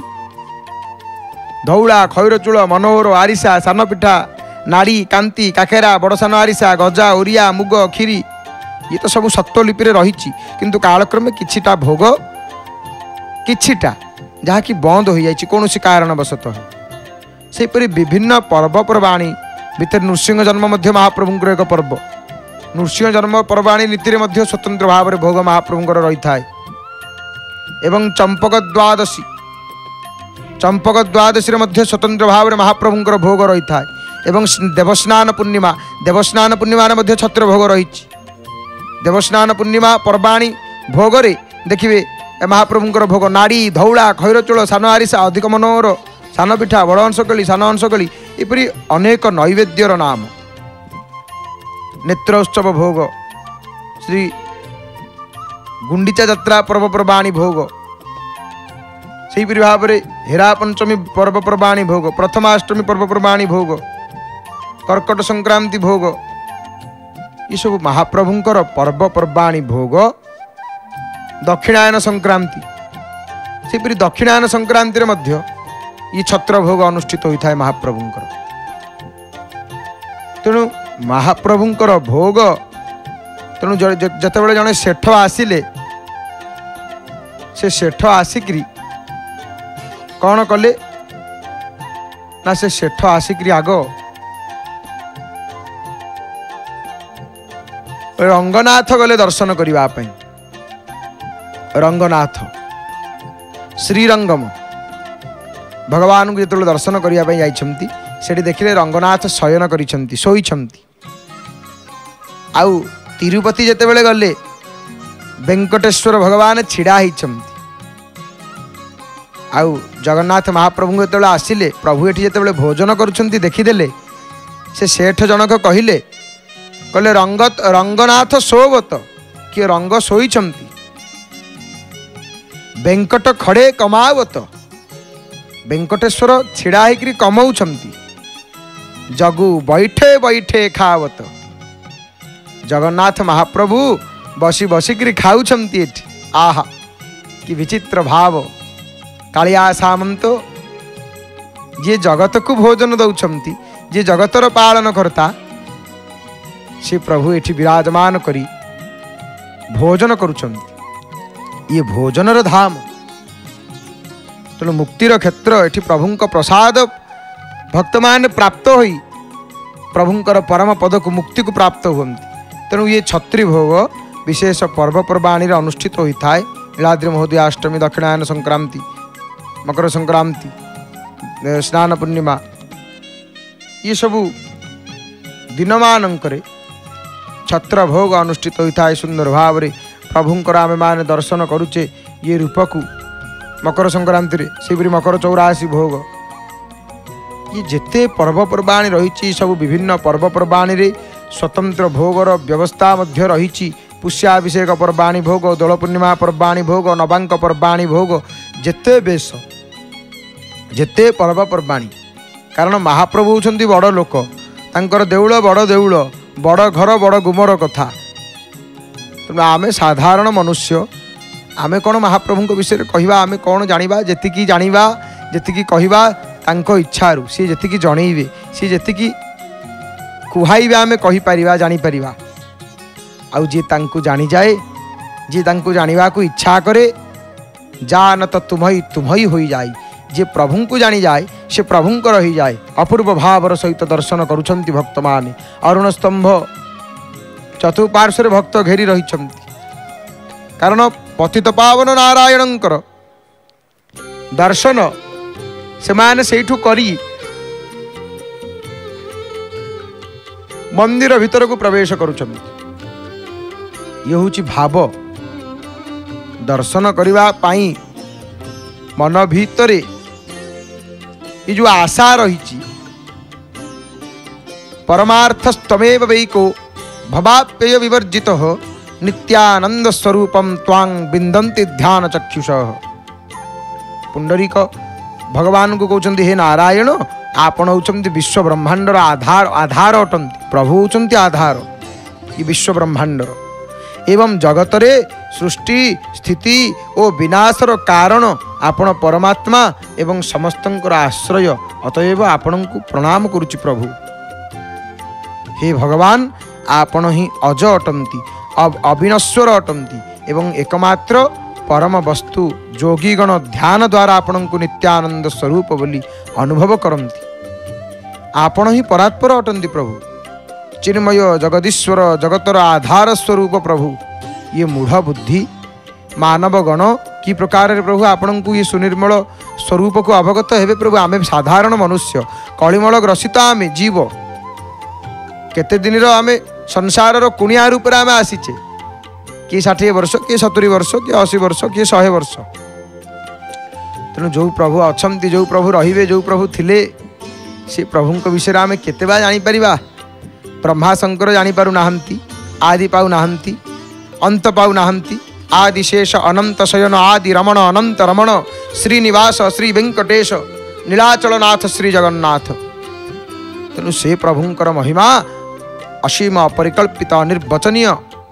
धौला खैरचूल मनोहर आरिसा सान पिठा नाड़ी कांति काकेरा बड़ सान आरिसा गजा ओरिया मुग खीरी ये तो सब सत्वलिपि रही किंतु कालक्रमे किछिटा भोग किछिटा जहाँ कि बंद हो जाए कौन कारणवशतः सेपरि विभिन्न पर्वपर्वाणी भितर नृसिंह जन्म मध्य महाप्रभुंकर एक पर्व नृसिंह जन्म पर्वाणी नीति में स्वतंत्र भाव में भोग महाप्रभुंकर रही था एवं चंपक द्वादशी चंपक द्वादशी मध्य स्वतंत्र भाव में महाप्रभुंकर भोग रही था एवं देवस्नान पूर्णिमा देवस्नान पूर्णिमा मध्य छत्र भोग रही देवस्नान पूर्णिमा पर्वाणी भोग रे देखिए महाप्रभुंकर भोग नाड़ी धौला खैरचूल सान आरिसा अधिक मनोहर सान पिठा बड़ अंशकली सान अंशकली एपरी अनेक नैवेद्यर नाम नेत्रोत्सव भोग श्री गुंडीचा यात्रा पर्वपर्वाणी भोग सेहीपरि भाव में हेरा पंचमी पर्वपर्वाणी भोग प्रथमाष्टमी पर्वपर्वाणी भोग कर्कट संक्रांति भोग ये सब महाप्रभुंकर पर्वपर्वाणी भोग दक्षिणायन संक्रांति सेपरि दक्षिणायन संक्रांति मध्य ये छत्र भोग अनुष्ठित होता है महाप्रभुंकर तेणु महाप्रभुंकर भोग तेणु जितेबाला जड़े सेठ आसिले से सेठ आसिक कौन कले ना से सेठ आसिक आग रंगनाथ गले दर्शन करने रंगनाथ श्रीरंगम भगवान को जो दर्शन करने जाती देखिले रंगनाथ शयन करिसेंती शोइछंती आउ तिरुपति जेतेबेले गले वेंकटेश्वर भगवान छिड़ा होइछंती आउ जगन्नाथ महाप्रभु जो आसिले प्रभु एठी जेतेबेले भोजन करुछंती देखिदेले से सेठ जनक कहिले कहले रंगत रंगनाथ सोवत किए रंग शोइछंती वेंकट खड़े कमावत वेंकटेश्वर छिड़ा होकर कमाउछंती जगु बैठे बैठे खावत जगन्नाथ महाप्रभु बसी बसिक खाऊछंती एठी आहा कि विचित्र भाव कालिया सामंत जे जगत को भोजन दौछंती जे जगतर पालन करता से प्रभु एठी विराजमान करी भोजन करुछंती ये भोजनर धाम तेणु मुक्तिर क्षेत्र एठी प्रभुंक प्रसाद भक्त मान प्राप्त होई प्रभुंकर परम पद को मुक्ति को प्राप्त हुंती तेणु ये छत्री भोग विशेष पर्वपर्वाणी अनुष्ठित होता है नीलाद्रि महोदय अष्टमी दक्षिणायन संक्रांति मकर संक्रांति स्नान पूर्णिमा ये सबू दिन मानक छत्र भोग अनुष्ठित होता है सुंदर भाव में प्रभुंकर आमे माने दर्शन करुचे ये रूप को मकर संक्रांति से मकर चौरासी भोग ये जिते पर्वपर्वाणी रही सब विभिन्न पर्वपर्वाणी स्वतंत्र भोगर व्यवस्था मध्य रही पुष्याभिषेक पर्वाणी भोग दोल पूर्णिमा पर्वाणी भोग नवांक पर्वाणी भोग जेते बेश जेते पर्वपर्वाणी कारण महाप्रभु होउछंती बड़ लोक तांकर देउल बड़ देउल बड़ घर बड़ गुमर कथा तेणु आम साधारण मनुष्य आमे कौन महाप्रभु विषय कहवा आमे कौन जानिबा जेतिकी जानिबा जेतिकी कहवा तांको इच्छारू सी जेतिकी जनइबे सी जेतिकी कुहाइबे आमे कहि परिबा जानि परिबा आउ जे तांको जानि जाए जे तांको जानिबा को इच्छा करे जान तो तुम्हई तुम्हई होई जाई जे प्रभु को जानी जाए से प्रभु रही जाए अपूर्व भावर सहित दर्शन करुछंती भक्त माने अरुण स्तंभ चतुर्पार्श्व भक्त घेरी रही कारण पतित पावन नारायणंकर दर्शन से माने सेठू करी मंदिर भीतर को प्रवेश करुछंती ये होची भाव दर्शन करने पाई मन भीतर ये जो आशा रही परमार्थस्तमेव वैको भवाप्यय विवर्जित नित्यानंद स्वरूपम त्वांग बिंदन्ति ध्यान चक्षुष पुंडरीक भगवान को कहते हे नारायण आपण होचंती विश्व ब्रह्मांडर आधार आधार अटंती प्रभु होचंती आधार ये विश्व ब्रह्मांडर एवं जगतरे सृष्टि स्थिति और विनाशर कारण आपण परमात्मा एवं समस्तंकर आश्रय अतएव आपण को प्रणाम करुचि प्रभु हे भगवान आपण ही अज अटंती अब अविनश्वर अटंती एवं एकमात्र परम वस्तु जोगीगण ध्यान द्वारा आपण को नित्यानंद स्वरूप बोली अनुभव करती आपण ही परात्पर अटंती प्रभु चिन्मय जगदीश्वर जगतर आधार स्वरूप प्रभु ये मूढ़ बुद्धि मानव गण कि प्रकार प्रभु आपण को ये सुनिर्मल स्वरूप को अवगत हेबे प्रभु आमे साधारण मनुष्य कलिमल ग्रसित आमे जीव केते दिन आमे संसार कुणिया रूप आमे आसीचे किए षाठी वर्ष किए सतुरी वर्ष किए अशी वर्ष किए शहे वर्ष तेणु जो प्रभु अछंती जो प्रभु रहिबे जो प्रभु थिले से प्रभु विषय आमे केते बा जानि परिबा ब्रह्मा शंकर जानी पारु नाहंती आदि पाऊ नाहंती अंत पाऊ नाहंती आदि शेष अनंत शयन आदि रमण अनंत रमण श्रीनिवास श्री वेंकटेश नीलाचलनाथ श्री जगन्नाथ तेणु से प्रभुंकर महिमा असीम अपरिकल्पित अनिर्वचनीय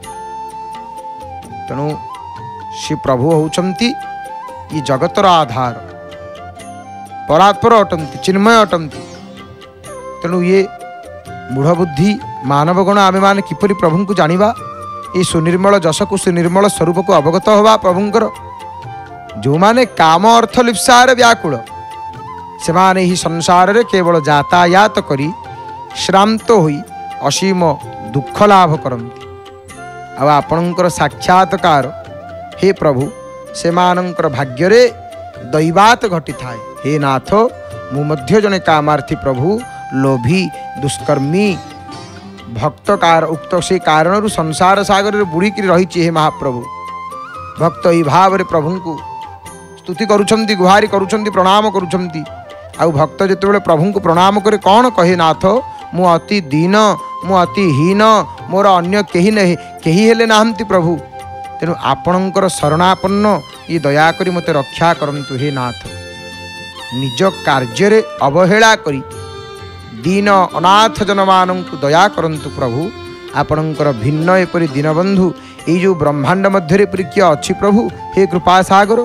तेणु श्री प्रभु होचंती ये जगतर आधार परात्पर अटंती चिन्मय अटंती तेणु ये मूढ़ बुद्धि मानव गण आमे माने किपरि प्रभु को जानिबा ये सुनिर्मल जस को सुनिर्मल स्वरूप को अवगत होवा प्रभुंकर जो माने काम अर्थ लिप्सार व्याकुल से माने ही संसार रे केवल यातायात करी श्रांत होई असीम दुख लाभ करंती आ आपणकर साक्षात्कार हे प्रभु से मानकर भाग्य रे दैवात घटी थाए हे नाथ मु मध्य जने कामार्थी प्रभु लोभी दुष्कर्मी भक्त कार उक्त से कारण संसार सागर बुड़ीक रही हे महाप्रभु भक्त ई भाव प्रभु को स्तुति करुछंती गुहारी करुछंती प्रणाम करुछंती आउ भक्त जिते प्रभु को प्रणाम करे कौन कहे नाथ मु अति दीन मु अति हीन मोर अन्य केही नहीं केही हेले नाहंती प्रभु तेणु आपणकर शरणापन्न ये दयाकरी मते रक्षा करंतु हे नाथ निज कार्य अवहेला करी दीन अनाथ जनमान को दया करंतु प्रभु आपणकर भिन्न एपरी दीनबंधु ये जो ब्रह्मांड मध्य किए अच्छी प्रभु हे कृपा सागर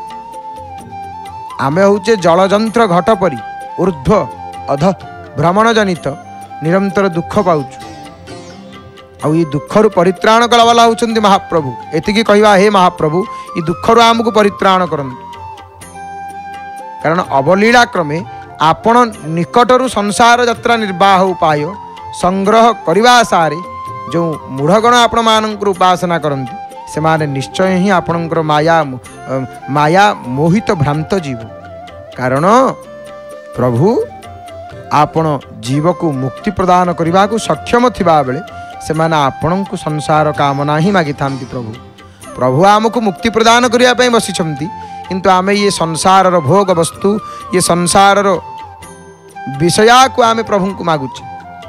आमे होचे जलजंत्र घट परी ऊर्ध्व अध भ्रमण जनित निरंतर दुख पाउछु आउ ये दुखरु परित्राण कलावाला होचंती महाप्रभु एतिकी कहवा हे महाप्रभु ये दुखरु आमको परित्राण करंतु कारण अवलीला क्रमे आपण निकटरू संसार यात्रा निर्वाह उपाय संग्रह करने आशारे जो मूढ़गण आपण मानकर उपासना करती से माने निश्चय ही आपणकर माया माया मोहित भ्रांत जीव कारण प्रभु आपण जीव को मुक्ति प्रदान करने को सक्षम थिबा बेले से माने आपण को संसार कामना ही मागी थांती प्रभु प्रभु आमको मुक्ति प्रदान करने बसी किंतु आमे ये संसार भोग वस्तु ये संसार विषया को आमे प्रभु को मागुचे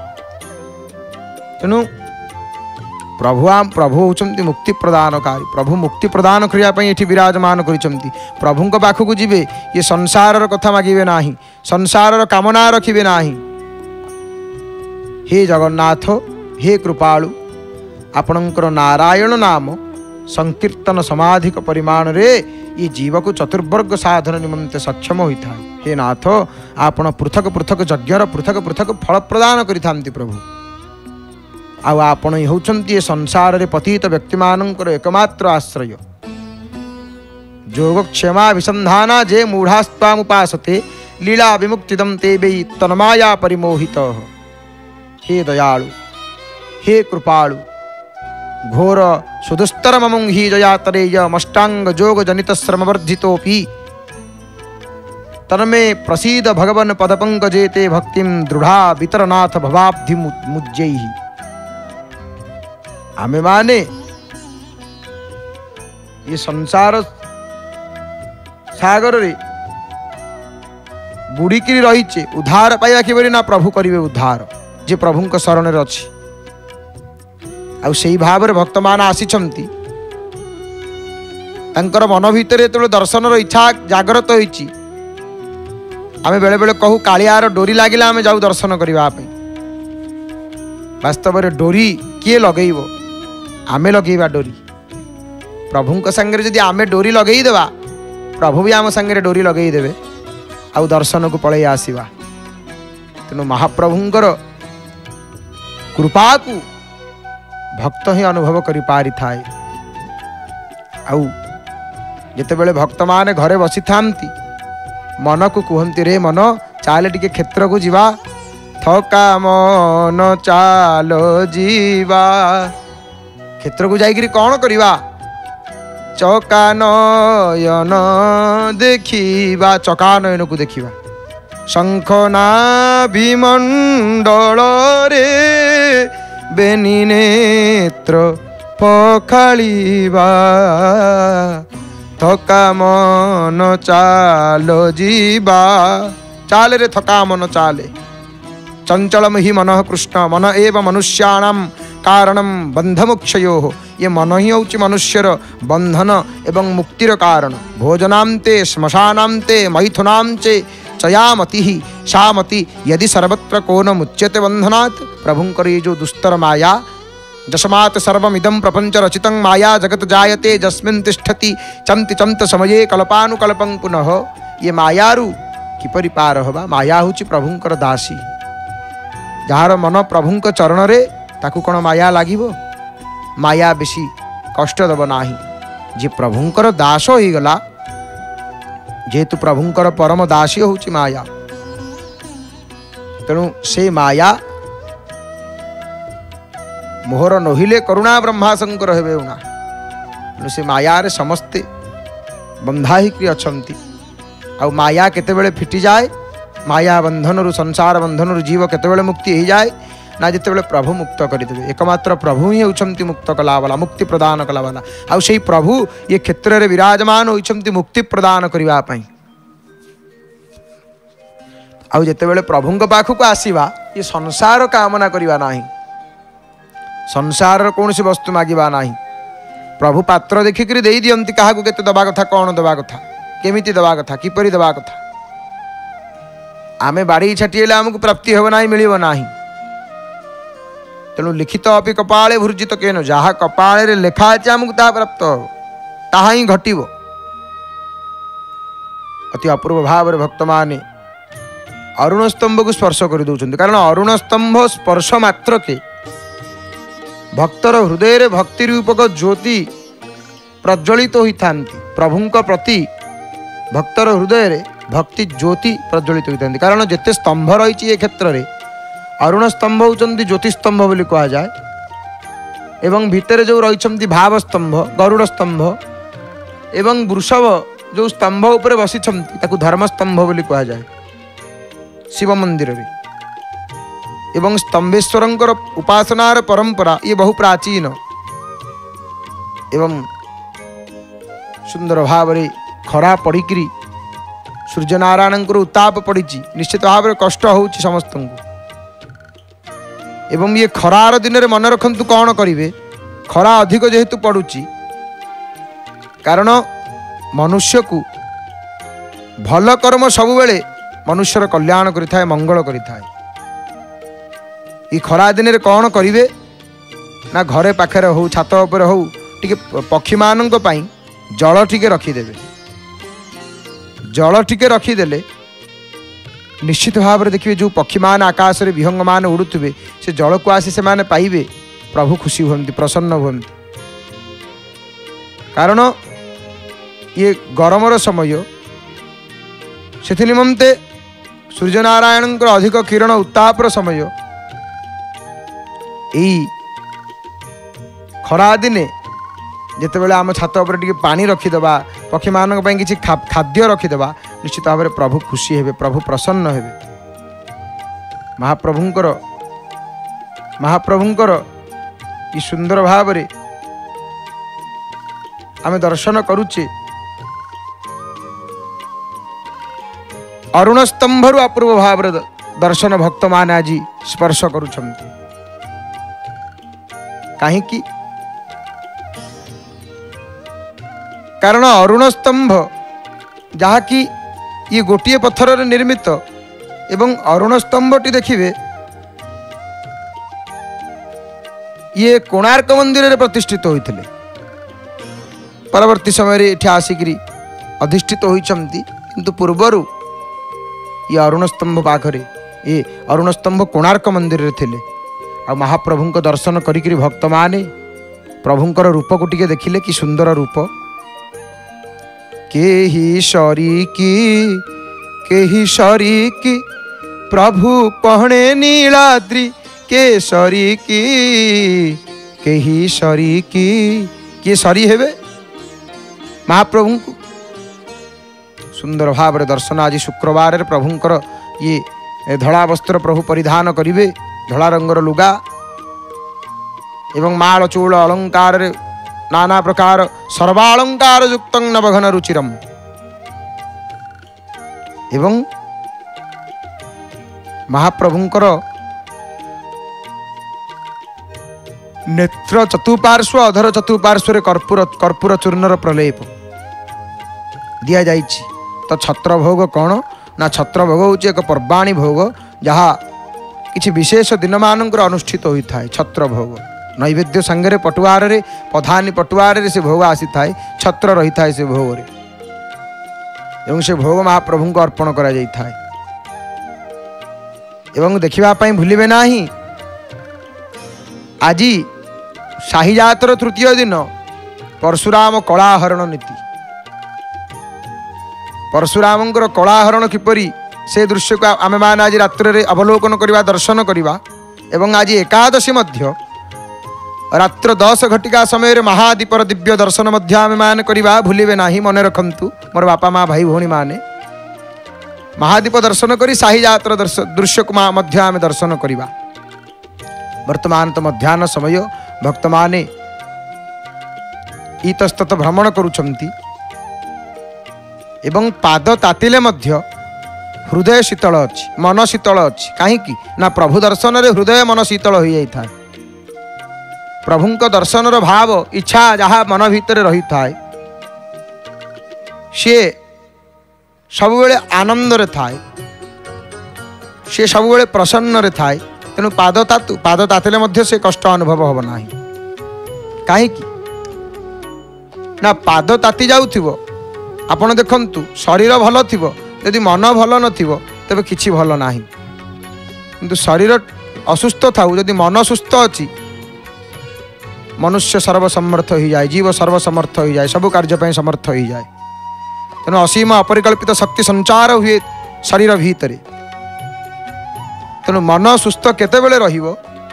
तेणु प्रभु आम प्रभु होचंती मुक्ति प्रदानकारी प्रभु मुक्ति प्रदान करने ये विराजमान करिसंती प्रभु को पाखक जीवे ये संसार कथा मागिबे नाही संसार कामना रखिबे नाही हे जगन्नाथ हे कृपालु आपणकर नारायण नाम संकीर्तन समाधिक परिमाण रे ये जीव को चतुर्वर्ग साधन निमंते सक्षम होता है। हे नाथ आपण पृथक पृथक यज्ञर पृथक पृथक फल प्रदान करिथांती प्रभु। आउ आपण ही होचंती संसार रे पतित व्यक्ति मानकर एकमात्र आश्रय। योगक्षेमा विसंधाना जे मूढ़ास्तामुपासते लीला विमुक्तिदम ते वै तन्माया परिमोहित। हे दयालु हे कृपालु घोर सुदुस्तर ममुंहि जयातरेय मष्टांग जोग जनित श्रमवर्धितोपि तन्मे प्रसीद भगवन पदपंकजेते भक्तिम दृढ़ा वितरनाथ भवाब्धि मुज्जैहि। आमे माने ये संसार सागर रे बुड़िकी रहीचे उद्धार पाइबा किबरी ना प्रभु करिवे उद्धार जे प्रभुंक शरण रे अछि। आउ सेही भाव रे भक्त मान आसीछंती तांकर मन भितरे तो दर्शन रो इच्छा जागृत होईची। आमे बेले बेले कहू कालियार डोरी लागिला आमे जाऊ दर्शन करिबा पे। वास्तव रे डोरी किए लगेइबो आमे लगेइबा डोरी। प्रभुंक संगे जदि आमे डोरी लगेई देबा प्रभु भी आम संगे डोरी लगेई देबे आउ दर्शन को पळेई आसीबा। तेणु महाप्रभुंकर कृपा को भक्त ही अनुभव करि पारि थाए। आउ जेते बेले भक्त माने घरे बसी थांती मन को कहंती रे मन चाले टिके क्षेत्र को जीवा थका मन चालो जीवा। क्षेत्र को जाइकरी कौन करिवा चका नयन देखिबा चका नयन को देखिबा शंख नाभिमंडल रे बेनी नेत्र पखालिबा थका मन चालो जीवा। चाले रे थका मन चाले चंचलम ही मन कृष्ण मन एव मनुष्याणाम कारणम बंधमुक्षयो। ये मन ही होची मनुष्यर बंधन एवं मुक्तिर कारण। भोजनांते श्मशानांते मैथुनांचे चयामति ही शामति यदि सर्वत्र को न मुच्यते बंधनात्। प्रभुंकर ये जो दुस्तर माया जस्मात् सर्वमिदं प्रपंच रचितं माया जगत जायते जस्मिन् तिष्ठति चंति चंत समये कल्पानुकल्पं पुनः। ये मायारु किपरि पार होबा। माया होची प्रभुंकर दासी जार मन प्रभुंक चरण रे ताकू कौन माया लागिबो। माया बेसी कष्ट देव नाही। जे प्रभुंकर दास हो गला जेहेतु प्रभुंकर परम दासी होची माया तेणु से माया मोहर नहिले करुणा ब्रह्मा शंकर हेबे उना। तेणु से माया रे समस्ते बंधा ही अछंती। आ माया केतेबेले फिटी जाए माया बंधन रु संसार बंधन रु जीव केतेबेले मुक्ति हो जाए ना जितेबेले प्रभु मुक्त करदेवे। एकमात्र प्रभु ही होचंती मुक्त कलावाला मुक्ति प्रदान कलावाला। आउ सेही प्रभु ये क्षेत्र रे विराजमान होचंती मुक्ति प्रदान करिवा पई। आउ जितेबेले प्रभुंक पाखु आसीबा ये संसार कामना करिवा नाही संसार कौन सी वस्तु मागिबा नाही। प्रभु पात्र देखिक दे दियंती काहाकू केते दबा कथा कौन दबा कथा केमिति दबा कथा किपरि दबा कथा। आमे बाड़ी छाटिएले आमको प्राप्ति हेब नाही मिलिबो नाही। तेणु लिखित अपि कपाळे भूर्जित केन जहा कपाळे रे लेखा अछि आमको ताहा प्राप्त हो ताहा ही घटिबो। अति अपूर्व भाव रे भक्त माने अरुण स्तंभ को स्पर्श कर दउछन्ति। कारण अरुण स्तंभ स्पर्श मात्र के भक्तर हृदय रे भक्ति रूपक ज्योति प्रज्वलित होई थांती। प्रभुंक प्रति भक्तर हृदय रे भक्ति ज्योति प्रज्वलित होई थांती। कारण जेते स्तंभ रही ये क्षेत्र रे अरुण स्तंभ होचंती ज्योति स्तंभ बोली कहा जाए एवं भितर जो रही भाव स्तंभ गरुड़ स्तंभ एवं वृषभ जो स्तंभ उपरे बसी ताकू धर्म स्तंभ बोली कहा जाए शिव मंदिर रे। एवं स्तंभेश्वरंकर उपासनार परंपरा ये बहु प्राचीन एवं सुंदर भाव रे खरा पड़िकी सूर्यनारायण उत्ताप पड़ी निश्चित भाव में कष्ट हो समस्त को। एवं ये खरार दिन में मन रखु कौन करेंगे खरा अधिक जेहेतु पड़ुची कारण मनुष्य को भल कर्म सबु बेले मनुष्यर कल्याण करिथाए मंगल करिथाए। ये खरा दिन में कौन करेंगे ना घरे पाखरे हो छात उपर हो टिके पक्षी मानक पई जल टिके रखिदेवे। जल टिके रखिदेले निश्चित भाव में देखिए जो पक्षी मान आकाश में विहंग मान उड़ुवे से जल को आसी से माने पाइबे प्रभु खुशी हुअन्ति प्रसन्न हुअन्ति। कारण ये गरमर समय से निमंते सूर्यनारायण अधिक किरण उत्तापर समय यही खरा दिने जितेबाला आम छात उपर टिके पानी रखिदेबा पक्षी मान किसी खाद्य रखिदेबा निश्चित भाव में प्रभु खुशी हेबे प्रभु प्रसन्न हेबे। महाप्रभुंकर महाप्रभुंकर ये सुंदर भाव रे आमे दर्शन करुचे अरुण स्तंभरु अपूर्व भाव रे दर्शन भक्त मान आज स्पर्श करुछंती। काहे कि कारण अरुण स्तंभ जहा कि ये गोटे पत्थर रे निर्मित एवं अरुण स्तंभटी देखिए ये कोणार्क मंदिर रे प्रतिष्ठित होइथिले परवर्ती समय रे एठी आसिकरी अधिष्ठित होइचंती किंतु पूर्वरु ये अरुण स्तंभ पाखरे ये अरुण स्तंभ कोणार्क मंदिर रे थिले। आ महाप्रभु को दर्शन करिकरी भक्त माने प्रभुंकर रूप को टिके देखिले कि सुंदर रूप के ही शरी की के ही शरी की प्रभु पहणे नीलाद्रि के शरी की के ही शरी की किए शरी हेबे महाप्रभु को सुंदर भाव रे दर्शन आज शुक्रवार रे प्रभुंकर ये धड़ा वस्त्र प्रभु परिधान करिवे धड़ा रंगर लुगा एवं माल चूल अलंकार रे नाना प्रकार सर्वालंकार युक्त नवघन रुचिरम एवं महाप्रभुंकर नेत्र चतुपार्श्व अधर चतुपार्श्व कर्पूर कर्पूर चूर्णर प्रलेप दिया जाइछि। तो छत्र भोग कौन ना छत्र भोग हूँ एक पर्वाणी भोग जहाँ किसी विशेष दिन मानक अनुष्ठित होता है। छत्र भोग नैवेद्य सांगे पटुआर रे पधानी पटुआर रे से भोग आसी थाए छत्र रही थाए से भोग रे एवं से भोग महाप्रभु को अर्पण करा जाई थाए। एवं देखिबा पई भूलिबे नाही आज शाही जातर तृतीय दिन परशुराम कलाहरण नीति परशुरामंकर कलाहरण किपरि से दृश्य को आमे मान आज रात्रि अवलोकन करवा दर्शन करवा एवं आज एकादशी मध्य रात्र दस घटिका समय महादीपर दिव्य दर्शन मध्य आमे मान करवा भूलिबे नाही मन रखंतु मोर बापा माँ भाई भौणी माने महादीप दर्शन करी शाही जातर दृश्य को मध्य आमे दर्शन करवा। वर्तमान तो मध्याह्न समय भक्त माने इतस्तत भ्रमण करुछंती एवं पाद तातिले मध्य हृदय शीतल अच्छी मन शीतल अच्छी कहीं ना प्रभु दर्शन रे हृदय मन शीतल हो जाता है। प्रभुंक दर्शनर भाव इच्छा जहाँ मन भितर रही थाए सी सब आनंद रे थाए सी सब प्रसन्न रे थाए तेणु पाद तातु पाद तातिले मध्य से कष्ट अनुभव हम ना कहीं ना पाद ताति जाउथिबो आपण देखंतु शरीर भल थिबो यदि मन भल नथिबो तबे किछि भल नाही किंतु शरीर असुस्थ थाउ यदि मन सुस्थ अछि मनुष्य सर्वसमर्थ हो जाए जीव सर्वसमर्थ हो जाए सब कार्य ପାଇଁ समर्थ हो जाए। तेणु असीम अपरिकल्पित शक्ति संचार हुए शरीर भीतर तेणु मन सुस्थ केतेबेले रहिबो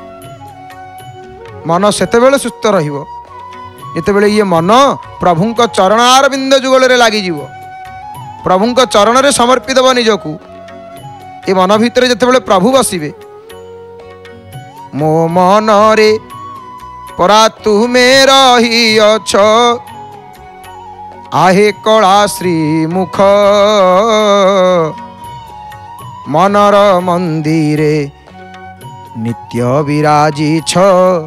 मन सेतेबेले सुस्थ रहिबो जेतेबेले ये मन प्रभुंक चरणार बिंद जुगल लगी जीव प्रभुंक चरण रे समर्पित देव निजकू ये मन भितर जेतेबेले प्रभु बसिबे मो मन रे परा तुमे रही अछ आहे कला श्री मुख मनर मंदिरे नित्य विराजी छ।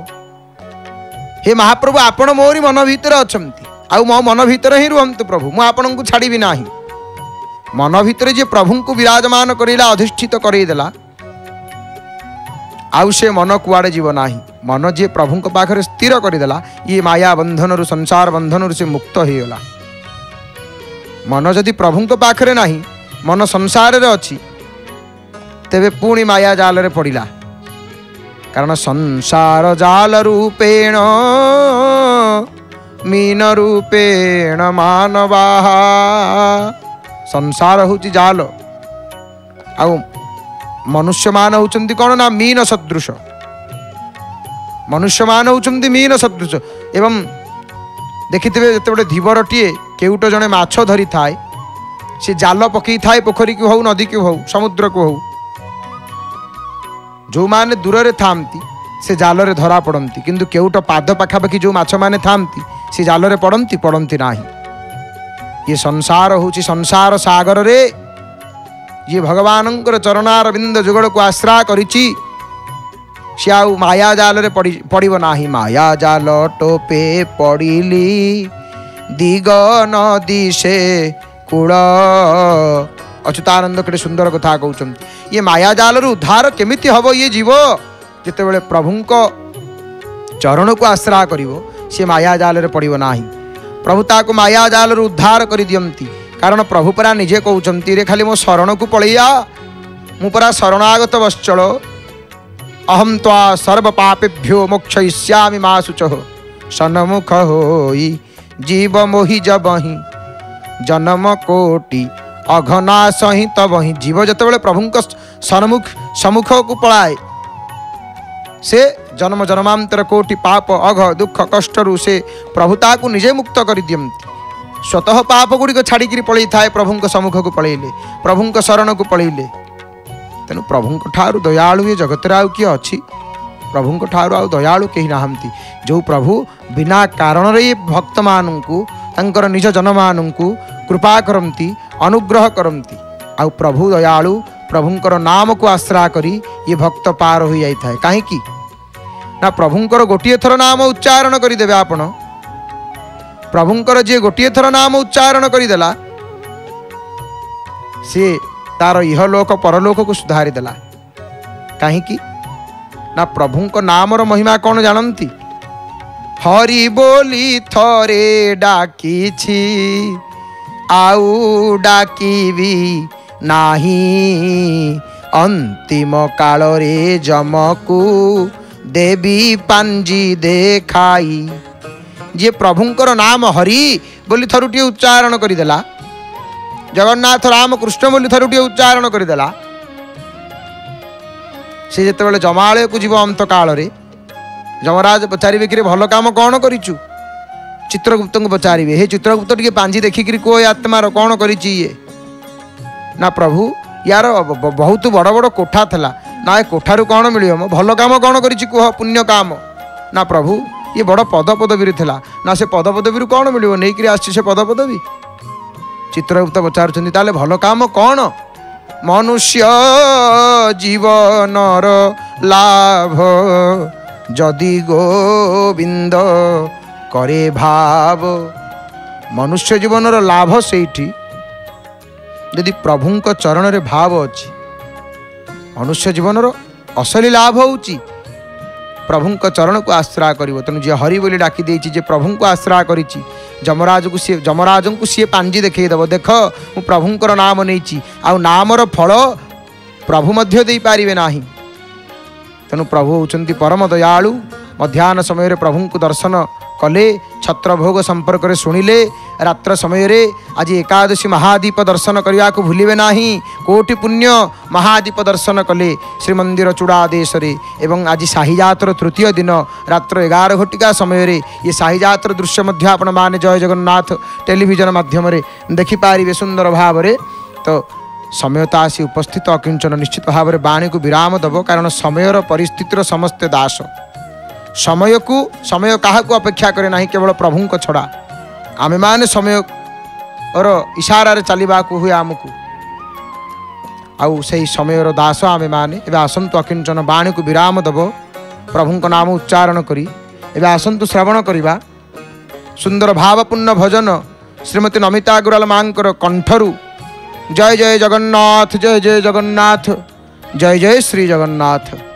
हे महाप्रभु आपण मोरी मन भितर अछंती आउ मो मन भितर ही रुहंतु प्रभु मु आपन को छाड़ी नाही मन भितर जे प्रभु को विराजमान करेला अधिष्ठित करई देला आउ से मन कुआड़े जीव ना। मन जी प्रभु पाखे स्थिर करदेला ये माया बंधन रु संसार बंधन रु से मुक्त हो गला। मन जदि प्रभु पाखे ना मन संसार रे अच्छी तेबे पुणी माया जाल रे पड़िला। कारण संसार जाल रूपेण मीन रूपेण मानवा। संसार होची जाल आउ मनुष्य मान होचंती कौन ना मीन सदृश। मनुष्य मान होचंती मीन सदृश। एवं देखिथिबे जेतेबेले धीवरटीए केउट जने माछ धरी थाए से जाल पकई थाए पोखरी को हो नदी को हो समुद्र को हो। जो माने दूर रे थामती से जाल रे धरा पड़ती किंतु केउट पाद पाखापाखि जो माछ माने थामती से जाल रे पड़ती पड़ती नाही। ये संसार होची संसार सागर रे ये भगवानंकर चरणारविंद जुगड़ को आश्रा करिछि से आउ माया जाल रे पड़ी पड़िबो नाही। माया जाल टोपे पड़िली दिग नदी से कूल। अच्युतानंद केटे सुंदर कथा कहउछन्ति। ये माया जाल रु उद्धार केमिति हबो ये जीव जेतेबेले प्रभुंक चरण को आश्रा करिवो से माया जाल रे पड़िबो नाही। प्रभु ताको माया जाल रु उद्धार करि दियंती। कारण प्रभु परा निजे कहउछन्ति रे खाली मो शरण को पळैया मु परा शरणागत वश्चल अहम त्वा सर्व पापेभ्यो मोक्षयिष्यामि मा शुचः। सन्मुख होई जीव मोहि जबहि जन्म कोटि अघना सही तबहि। जीव जतेबेले प्रभुंक सन्मुख सम्मुख को पळाए से जन्म जन्मांतर कोटि पाप अघ दुख कष्ट रु से प्रभुता को निजे मुक्त कर दियंती। स्वतः पाप गुड़ी को छाड़ी पलि थाए प्रभुंक सम्मुख को पलैले प्रभुंक शरण को पलैले। तेणु प्रभुंक ठारू दयालु ये जगत आउ किए अच्छी। प्रभुंक ठारू आउ दयालु कहीं नाहंती। जो प्रभु बिना कारण रे ये भक्त मानू तांकर निज जन मानू कृपा करती अनुग्रह करती। आउ प्रभु दयालु प्रभुंकर नाम को आश्रा करी ये भक्त पार हो जाई थाए। काहेकि ना प्रभुंकर गोटिए थर नाम उच्चारण करदेवे आपण। प्रभुंकर जी गोटे थर नाम उच्चारण करदेला सी तार इहलोक परलोक को सुधारी देला। कहीं ना प्रभुंक नाम रो महिमा कौन जानती। हरि बोली थरे डाकी आउ डाकीबी नाही अंतिम काल रे जमकू देवी पांजी देखाई। जे प्रभुंकर नाम हरि बोली थरुटिए उच्चारण करदेला जगन्नाथ राम कृष्ण बोली थरुटिए उच्चारण करदेला से जेतेबेले जमालय को जीव अंत काल रे जमराज पचारे कि भल काम कौन करिचु। चित्रगुप्त को पचारे हे चित्रगुप्त टे पांजी देखिक को आत्मार कौन करिछि ये ना प्रभु यार बहुत बड़ बड़ कोठा थला ना ए कोठारू कौन मिलियो मो भल काम कौन करिछि कुह पुण्य काम ना प्रभु ये बड़ पद पदवी थला ना से पद पदवी कौन मिलियो नहीं कि आछि से पद पदवी। चित्रगुप्त पचारुछन्ति ताले भल काम कौन। मनुष्य जीवनर लाभ जदि गोविंद करे भाव। मनुष्य जीवनर लाभ सेठी यदि प्रभुंक चरण रे भाव अच्छी मनुष्य जीवनर असली लाभ होची प्रभुंक चरण को आश्रा करिवो। तेणु जे हरि बोली डाकी देछि जे प्रभु को आश्रा करिछि जमराज को सी जमराज को सी पांजी देखई देव देख मु प्रभुंकर नाम नहींची आ नामर फल प्रभु मध्य दे पारिबे नाही। तेणु प्रभु होचंती परम दयालु। मध्याह्न समय प्रभु को दर्शन कले छत्र भोग संपर्क में शुणिले रात्र समय रे आज एकादशी महादीप दर्शन करने को भूलिबे नाही। कोटि पुण्य महादीप दर्शन कले श्रीमंदिर चूड़ादेश एवं आज साहिजातर तृतीय दिन रात्र एगार घटिका समय रे ये साहिजातर दृश्य मध्य आपण माने जय जगन्नाथ टेलीविजन माध्यम देखिपारे सुंदर भाव रे। तो समय तो आसी उपस्थित अकिंचन निश्चित भाव में बाणी को विराम दब कारण समयर परिस्थितिर समस्ते दास। समय को समय क्या अपेक्षा करे ना केवल प्रभु को छड़ा आमे माने समय और इशारा चलवा हुए आमको आउ से समय दास आमे माने एवं आसतु अकिंचन बाणी को विराम दब प्रभु को नाम उच्चारण करी एवं आसतु श्रवण करवा सुंदर भावपूर्ण भजन श्रीमती नमिता अग्रवाल मांकर कंठरू जय जय जगन्नाथ जय जय जगन्नाथ जय जय श्री जगन्नाथ।